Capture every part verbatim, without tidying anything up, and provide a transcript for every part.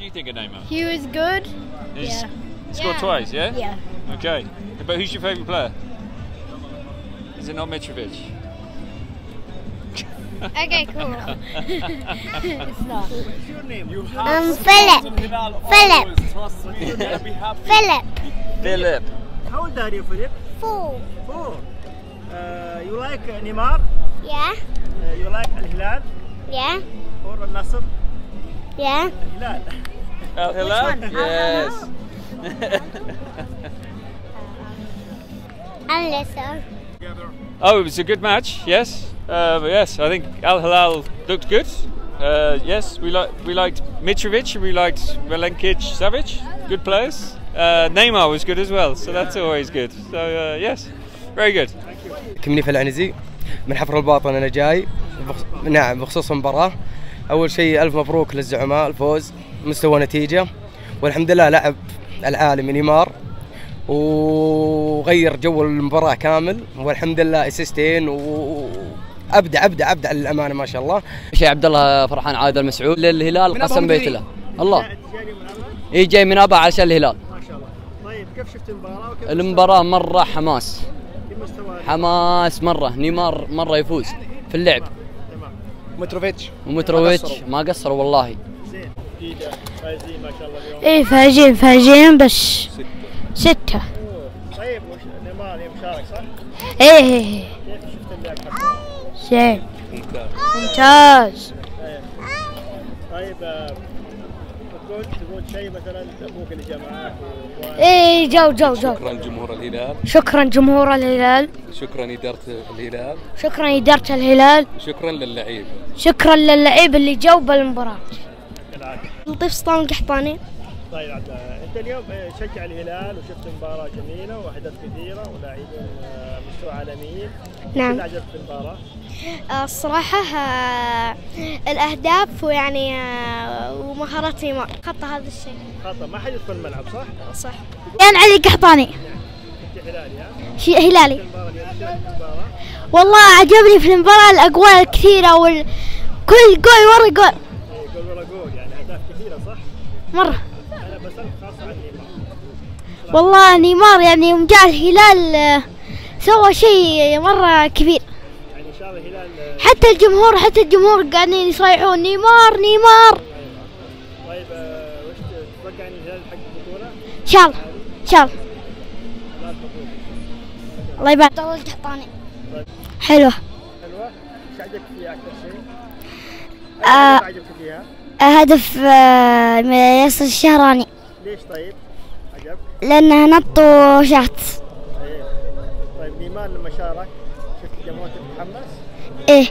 you think of Neymar? He was good. He's Yeah. scored Yeah. twice, yeah? Yeah. Okay. But who's your favourite player? Is it not Mitrovic? Okay, cool. It's not. What's your name? You Um, Philip. Philip. Philip. Philip. How old are you, Philip? Four. Four. Uh, you like uh, Neymar? Yeah. Uh, you like Al Hilal Yeah. or Al Nasr? Yeah. Al Hilal. Al Hilal? Yes. Unless so. Oh, it was a good match. Yes. Uh, yes, I think Al Hilal looked good. Uh, yes, we like we liked Mitrovic and we liked Milenkic, Savic. Good players. Uh, Neymar was good as well, so that's always good. So uh, yes, very good. كمنيف العنزي من حفر الباطن أنا جاي بخص... نعم بخصوص المباراة. أول شيء ألف مبروك للزعماء الفوز مستوى نتيجة والحمد لله لعب العالمي نيمار وغير جو المباراة كامل والحمد لله اسيستين وأبدع أبدع أبدع للأمانة ما شاء الله. شيء عبد الله فرحان عادل مسعود للهلال قسم بيت له الله اي جاي من ابا عشان الهلال. ما شاء الله. طيب كيف شفت المباراة وكيف المباراة مرة حماس مستوى حماس مرة نيمار مرة يفوز في اللعب. تمام. متروفيتش ومتروفيتش ما قصروا والله. زين. اكيد فايزين ما شاء الله اليوم. ايه فاجين فاجين بس ستة. أوه. طيب وش نيمار اليوم شارك صح؟ ايه ايه كيف شفت اللعب حقه؟ زين ممتاز. طيب. طيب آه، تقول تقول شيء مثلا ابوك اللي جاء معاك واخوانك. ايه جو جو جو. شكرا جمهور الهلال، شكرا جمهور الهلال، شكرا إدارة الهلال، شكرا إدارة الهلال، شكرا للعيبة، شكرا للعيب اللي جو بالمباراة. بالعافية. لطيف سلطان القحطاني. طيب عبد الله انت اليوم شجع الهلال وشفت مباراة جميلة واهداف كثيرة ولاعبين آه، مستوى عالميين. نعم. شو اللي عجبك في المباراة؟ آه، الصراحة آه، الأهداف ويعني آه، ومهارات نيمار خطة هذا الشيء. خطأ ما حد يدخل الملعب صح؟ صح. يعني علي قحطاني. انت هلالي ها؟ شيء هلالي. المباراة اليوم شو رأيك في المباراة؟ والله عجبني في المباراة الأجوال الكثيرة وال كل جول ورا جول. إيه، جول ورا جول يعني اهداف كثيرة صح؟ مرة. انا بسألك خاصة عن نيمار. والله نيمار يعني يوم جاء الهلال آه، سوى شيء مرة كبير. يعني ان شاء الله الهلال آه، حتى الجمهور حتى الجمهور قاعدين يصيحون نيمار نيمار. طيب آه، وش تتوقع ان الهلال يحقق البطولة؟ إن شاء الله إن شاء الله. لا البطولة. الله يبارك. عبد الله القحطاني. حلوة. حلوة؟ ايش عجبك فيها أكثر شيء؟ آه. أي هدف عجبك فيها؟ هدف آه، من ياسر الشهراني ليش طيب؟ عجبك؟ لأنه نط وشات. ايه. طيب نيمار لما شارك شفت الجمهور تتحمس؟ إيه.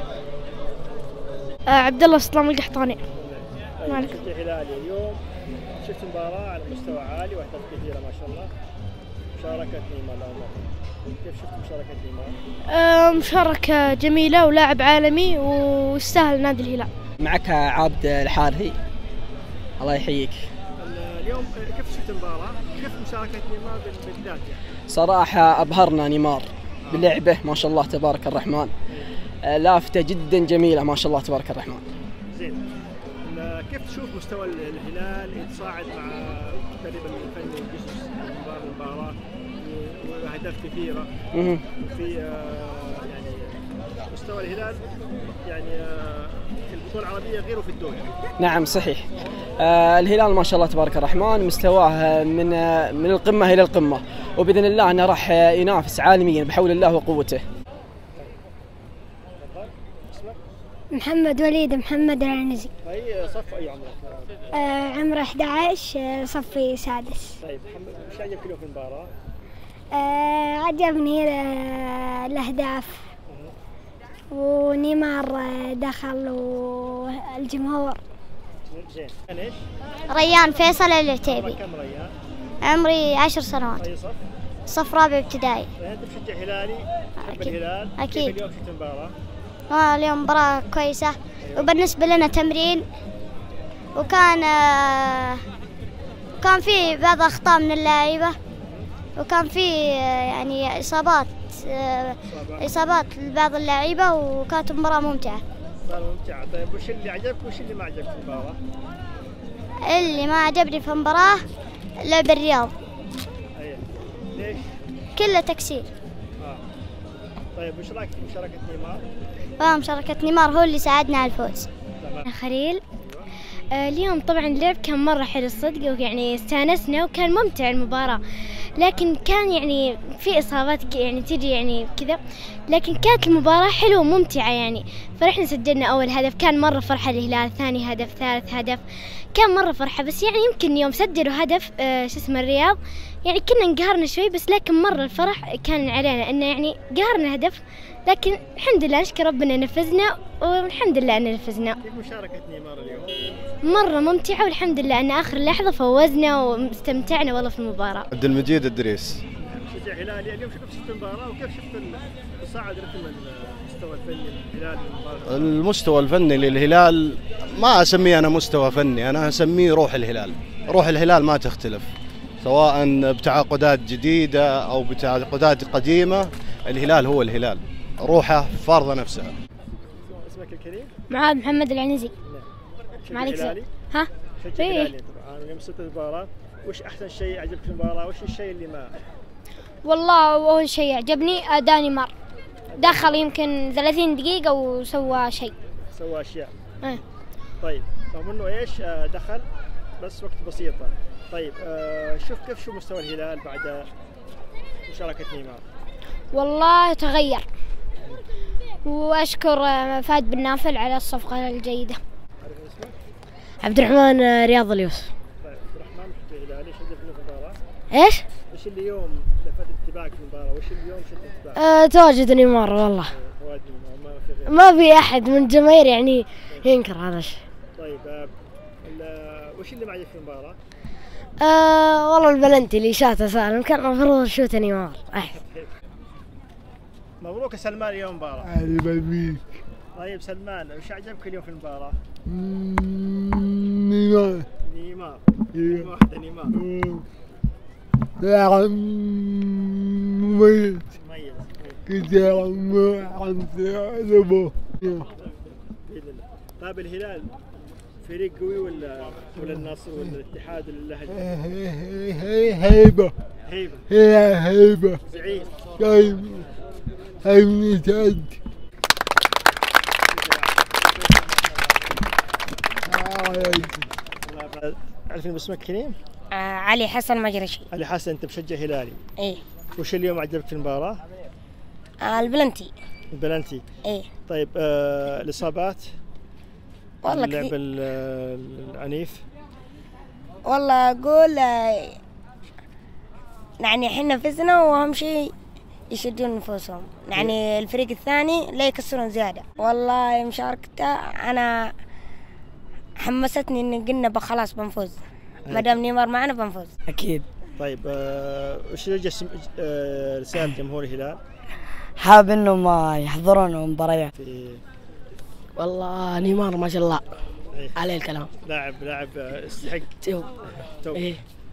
آه، عبد الله سلطان القحطاني. طيب مالك. شفت الهلالي اليوم شفت مباراة على مستوى عالي واهداف كثيرة ما شاء الله. مشاركة نيمار له كيف شفت مشاركة نيمار؟ آه، مشاركة جميلة ولاعب عالمي ويستاهل نادي الهلال. معك عابد الحارثي الله يحييك. اليوم كيف شفت المباراة؟ كيف مشاركة نيمار بالذات يعني؟ صراحة أبهرنا نيمار بلعبه ما شاء الله تبارك الرحمن. لافتة جدا جميلة ما شاء الله تبارك الرحمن. زين. كيف تشوف مستوى الهلال يتصاعد مع تقريبا الفني والجسس مباراة المباراة واهداف كثيرة وفي آه، يعني مستوى الهلال يعني آه، في البطولة العربية غيره في الدوري. نعم صحيح. آه الهلال ما شاء الله تبارك الرحمن مستواه من آه من القمة إلى القمة وبإذن الله أنه راح ينافس عالميا بحول الله وقوته. محمد وليد محمد العنزي. أي صف أي عمرك؟ آه عمره أحد عشر صفي سادس. طيب ايش عجبك اليوم في المباراة؟ آه عجبني آه الأهداف ونيمار آه دخل والجمهور. زين. ايش؟ ريان فيصل العتيبي. كم ريان؟ عمري عشر سنوات. أي صف؟ صف رابع ابتدائي. أنت بتشجع هلالي؟ تحب أكيد. الهلال؟ أكيد. كيف اليوم شفت المباراة؟ آه اليوم مباراة كويسة وبالنسبة لنا تمرين وكان آه كان في بعض أخطاء من اللاعيبة وكان في آه يعني إصابات آه إصابات لبعض اللاعيبة وكانت مباراة ممتعة. مباراة ممتعة. طيب وش اللي عجبك وش اللي ما عجبك في المباراة؟ اللي ما عجبني في المباراة لعب الرياض. ايوه ليش؟ كله تكسير. اه طيب وش رايك في مشاركة نيمار؟ اه مشاركة نيمار هو اللي ساعدنا على الفوز. تمام. خليل. آه اليوم طبعا اللعب كان مرة حلو الصدق، ويعني استانسنا وكان ممتع المباراة، لكن كان يعني في إصابات يعني تيجي يعني كذا، لكن كانت المباراة حلوة وممتعة يعني. فرحنا سجلنا أول هدف، كان مرة فرحة الهلال، ثاني هدف، ثالث هدف، كان مرة فرحة. بس يعني يمكن يوم سجلوا هدف آه شو اسمه الرياض يعني كنا انقهرنا شوي، بس لكن مرة الفرح كان علينا إنه يعني قهرنا هدف، لكن الحمد لله نشكر ربنا نفذنا، والحمد لله أن نفذنا. كيف مشاركة نيمار اليوم؟ مرة ممتعة، والحمد لله أن آخر لحظة فوزنا واستمتعنا والله في المباراة. عبد المجيد الدريس. مشجع هلالي، اليوم كيف شفت المباراة وكيف شفت تصاعد رتم المستوى الفني للهلال المباراة؟ المستوى الفني للهلال ما أسميه أنا مستوى فني، أنا أسميه روح الهلال. روح الهلال ما تختلف، سواء بتعاقدات جديدة أو بتعاقدات قديمة، الهلال هو الهلال، روحه فارضة نفسها. اسمك الكريم؟ معاذ محمد العنزي. ما عليك سؤال. ها؟ شجع هلالي طبعا. اليوم شفت المباراة، وش أحسن شيء عجبك في المباراة؟ وش الشيء اللي ما؟ والله أول شيء عجبني أداء نيمار، دخل يمكن ثلاثين دقيقة وسوى شيء. سوى أشياء. ايه. طيب رغم إنه إيش دخل بس وقت بسيطة. طيب آه شوف كيف شو مستوى الهلال بعد مشاركة نيمار؟ والله تغير، وأشكر فهد بن نافل على الصفقة الجيدة. عبد الرحمن رياض اليوس. طيب عبد الرحمن مشجع هلالي، ايش عجبك في المباراة؟ ايش؟ وش اللي اليوم لفت انتباهك في المباراة؟ وش اللي اليوم شد انتباهك؟ آه تواجد نيمار والله. فواد نيمار ما في غيره. ما في أحد من الجماهير يعني ينكر هذا الشيء. طيب آه وش اللي ما عجبك في المباراة؟ آه والله البلنتي اللي شاته سالم كان المفروض شوت نيمار أحسن. مبروك سلمان اليوم مباراة. علي. طيب سلمان وش عجبك اليوم في المباراة؟ نيمار. نيمار. كلمة واحدة نيمار. لاعب مميز. مميز. كثير عن لعبه. بإذن الله. طيب الهلال فريق قوي ولا ولا النصر ولا الاتحاد ولا الاهلي؟ هيبة. هيبة. هي هيبة. زعيم. طيب هاي نتعد. عرفني اسمك كريم؟ آه علي حسن مجرشي. علي حسن، انت مشجع هلالي. ايه. وش اليوم عجبك في المباراة؟ آه البلنتي. البلنتي. ايه. طيب آه الاصابات؟ والله اللعب كثير. العنيف؟ والله اقول آه يعني احنا فزنا، واهم شيء يشدون نفوسهم، يعني الفريق الثاني لا يكسرون زيادة. والله مشاركته أنا حمستني إن قلنا خلاص بنفوز، ما دام نيمار معنا بنفوز أكيد. طيب آه وش رجع آه رسالة جمهور الهلال؟ حاب إنهم يحضرون المباريات. في والله نيمار ما شاء الله إيه. عليه الكلام. لاعب لاعب يستحق. تو. تو. إيه.